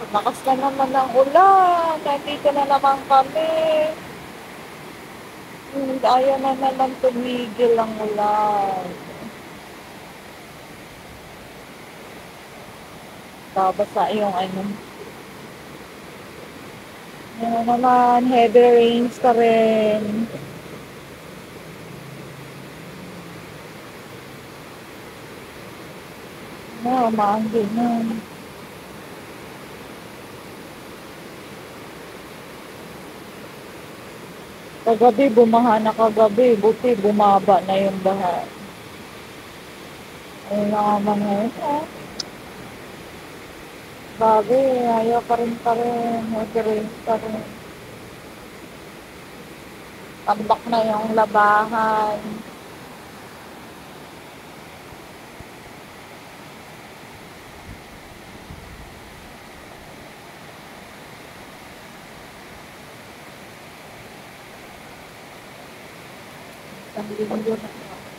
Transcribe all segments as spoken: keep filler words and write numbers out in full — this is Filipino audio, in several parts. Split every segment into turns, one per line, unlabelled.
Lakas na naman ng ulan. Nandito na naman kami. Hmm, ayaw na naman tumigil ang ulan. Babasa yung ano. Ano naman, heavy rains pa rin. Na, umaanggi na. Kagabi, bumaha na kagabi. Buti, bumaba na yung baha. Ayun na naman ngayon, eh. Bago, ayaw pa rin pa rin. Heavy rains pa rin. Tambak na yung labahan. Isang linggo na.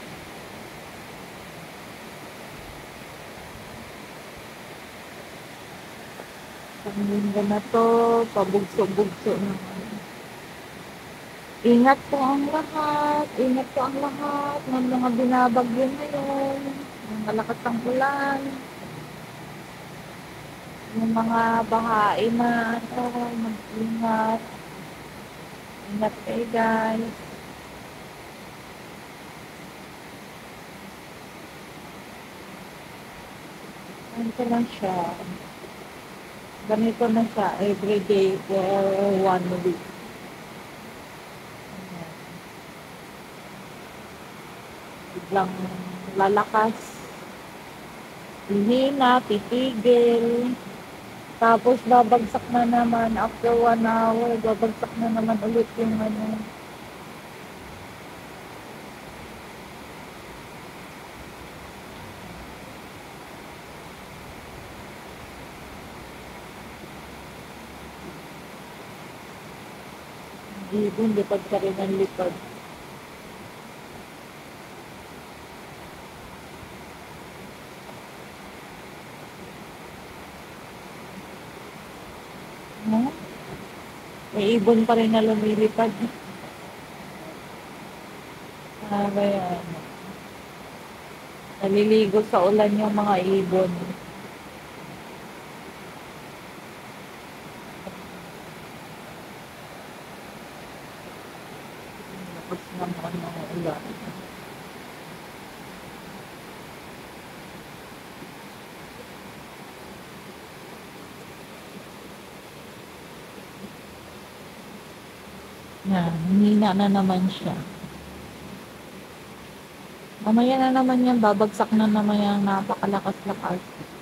Isang linggo na to. Pabugso-bugso na. Ingat po ang lahat. Ingat po ang lahat ng mga binabagyo ngayon. Ang malakas ang ulan. Yung mga bahain na ano, mag-ingat. Ingat kayo guys. Ganito lang siya. Ganito na siya everyday for one week. Biglang lalakas. Hihina, titigil. Tapos babagsak na naman after one hour. Babagsak na naman ulit yung ano. Ibon, lipad ka rin ng lipad. No? May ibon pa rin na lumilipad. Ah, kaya ano. Naliligo sa ulan yung mga ibon. Tapos naman ng ulan. Yan, hihina na naman siya. Mamaya na naman yan, babagsak na naman yung napakalakas-lakas.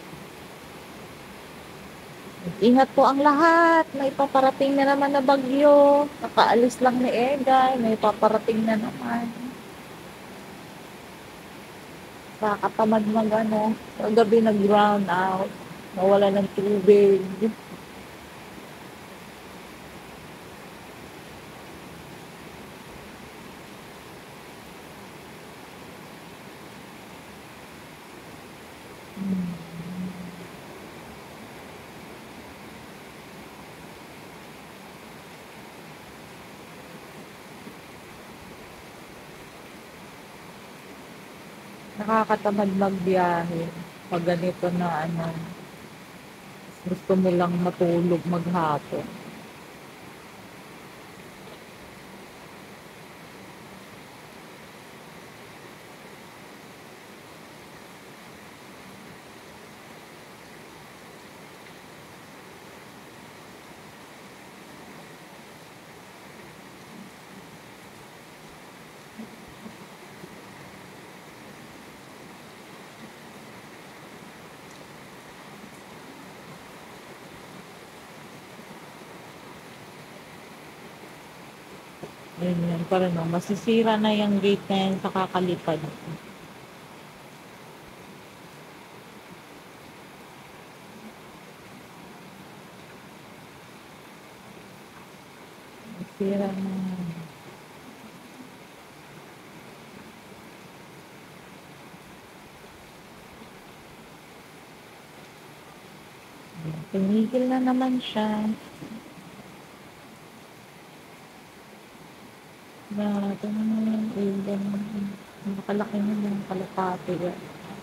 Ingat po ang lahat. May paparating na naman na bagyo. Nakaalis lang ni Egay. May paparating na naman. Kakatamad mag ano. Kagabi nag-brown out. Nawala ng tubig. Nakakatamad magbiyahe. Pag ganito na ano. Gusto mo lang matulog maghapon. Yun yun. Parang no, masisira na yung gate na yan sa kakalipad. Masira na. Tumigil na naman siya. Grabe naman yung alien. Napakalaki na yung kalapate yan.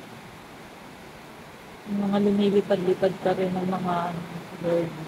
Yung mga lumilipad-lipad pa rin ng mga ano, birds.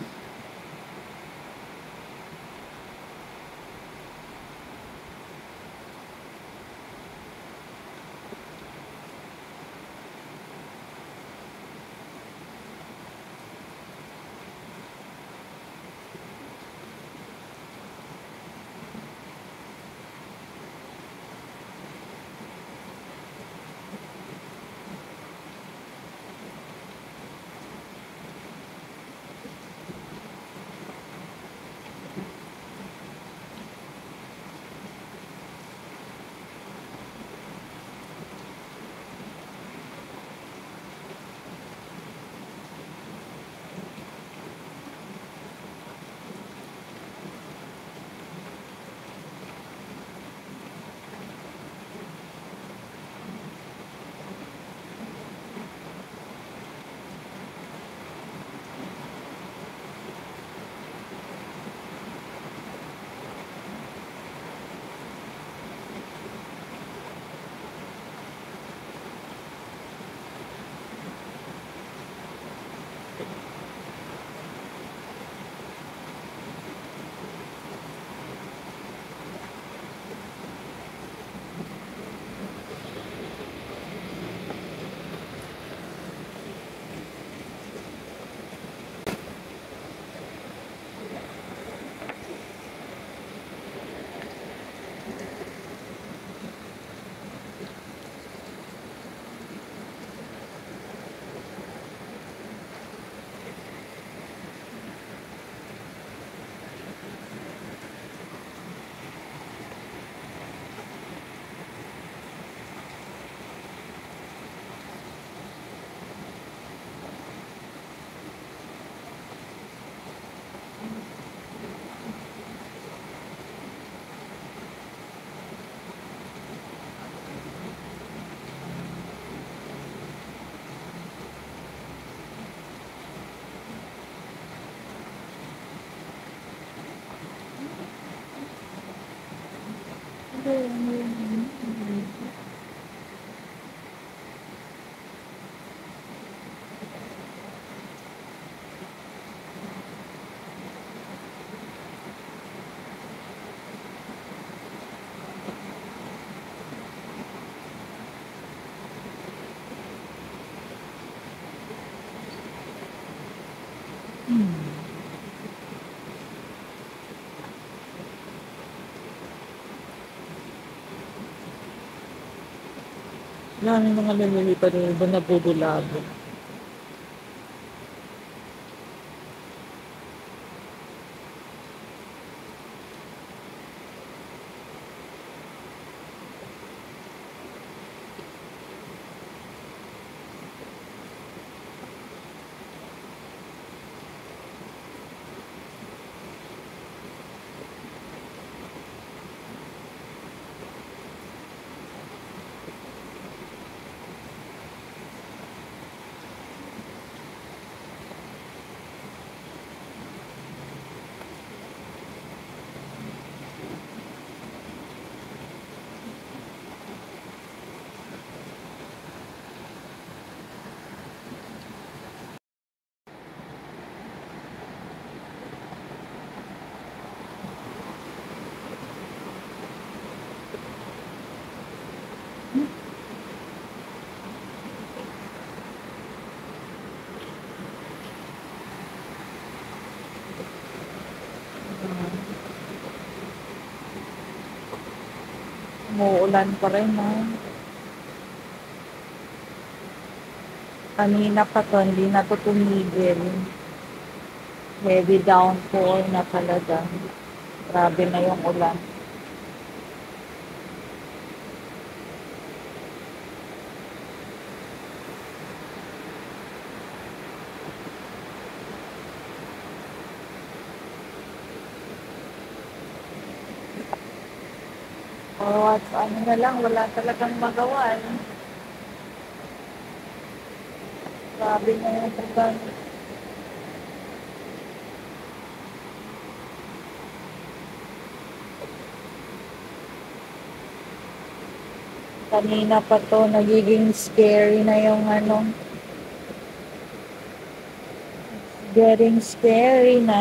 Hmm. Dami mga lumilipad na iba nabubulabog. Umuulan pa rin, no? Kanina pa to, hindi na to tumigil. Heavy downpour na talaga. Grabe na yung ulan. O, at ano na lang, wala talagang magawa. Eh. Grabe na yung ulan. Kanina pa 'to nagiging scary na yung ano, getting scary na.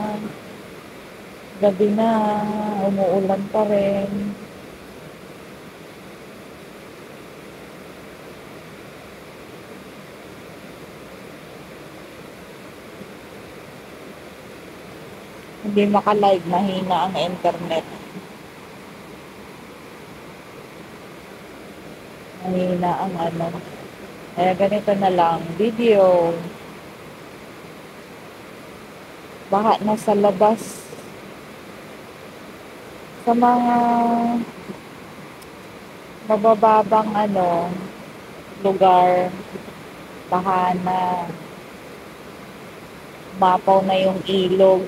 Gabi na, umuulan pa rin. Hindi maka-live, mahina ang internet. Mahina ang ano. Kaya ganito na lang, video. Baha na sa labas. Sa mga mabababang ano, lugar, baha na. Mapaw na yung ilog.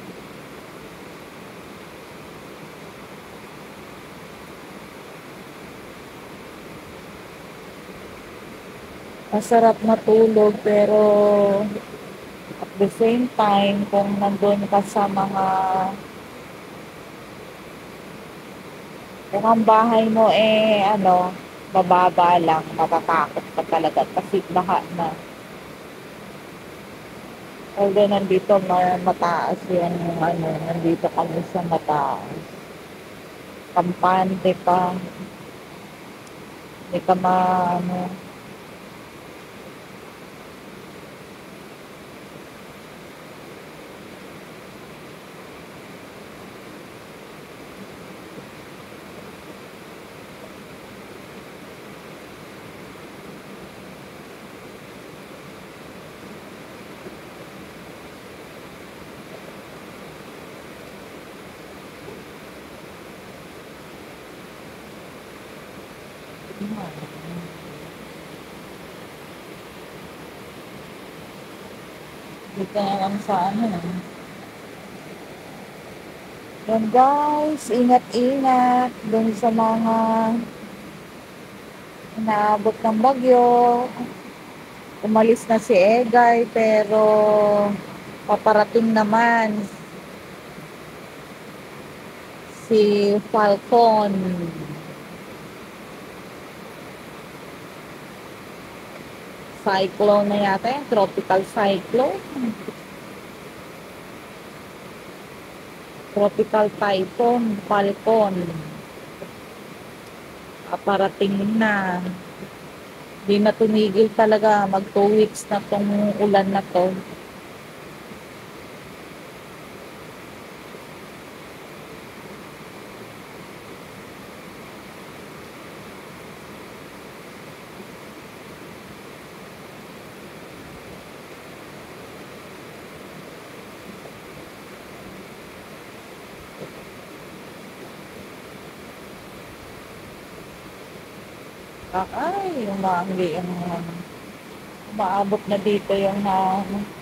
Masarap matulog pero at the same time, kung nandun ka sa mga, kung ang bahay mo eh ano, bababa lang, matatakot ka talaga kasi baha na. Although nandito ma- mataas yung ano, nandito kami sa mataas. Kampante pa, hindi ka ma, ano, dito na lang sa ano. Yan guys, ingat-ingat dun sa mga inaabot ng bagyo. Umalis na si Egay pero paparating naman si Falcon. Cyclone na yata yan, tropical cyclone. Tropical typhoon, Falcon. Paparating na. Di na tumigil talaga, mag two weeks na tong ulan na to. Ay, umangli yung umaabot na dito yung na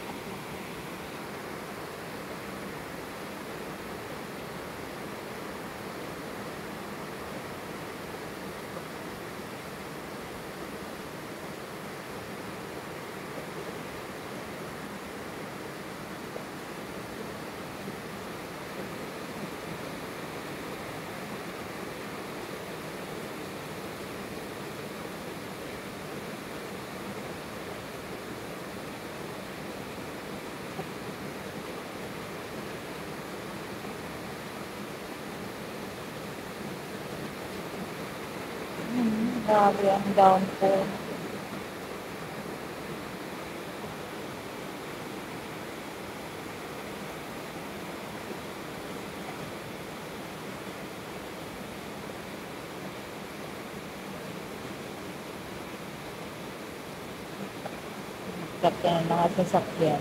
hmm, grabe ang downpour. Kapag mga sasakyan.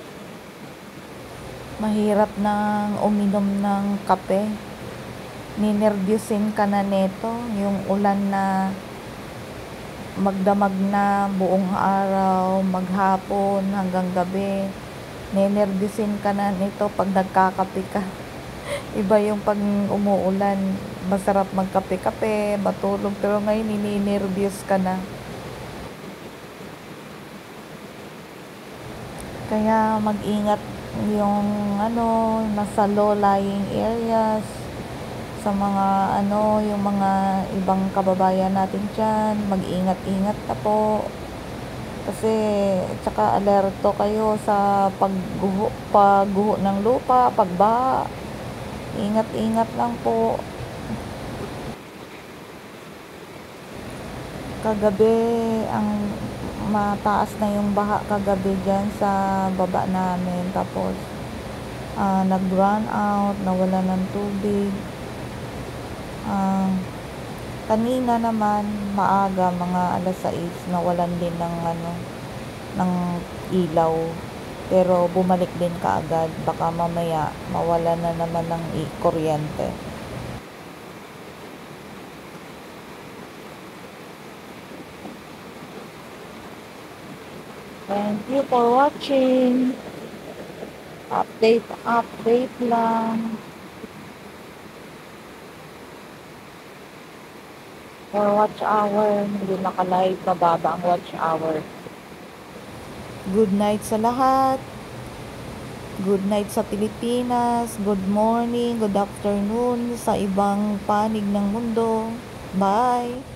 Mahirap nang uminom ng kape. Ninervyusin ka na neto, yung ulan na magdamag na buong araw, maghapon hanggang gabi. Ninervyusin ka na nito pag nagkakape ka. Iba yung pag umuulan, masarap magkape-kape, matulog, pero ngayon nininervyos ka na. Kaya mag-ingat yung ano, nasa low-lying areas, sa mga ano, yung mga ibang kababayan natin dyan, mag-ingat-ingat na po. Kasi, tsaka alerto kayo sa pagguho, pagguho ng lupa, pagbaha. Ingat-ingat lang po. Kagabi, ang mataas na yung baha kagabi dyan sa baba namin. Tapos, uh, nag-run out, nawala ng tubig. Uh, kanina naman, maaga, mga alas sais, nawalan din ng, ano, ng ilaw. Pero bumalik din kaagad. Baka mamaya, mawala na naman ng kuryente. Thank you for watching. Update, update lang. For watch hour, hindi naka-live, mababa ang watch hour. Good night sa lahat. Good night sa Pilipinas. Good morning, good afternoon sa ibang panig ng mundo. Bye!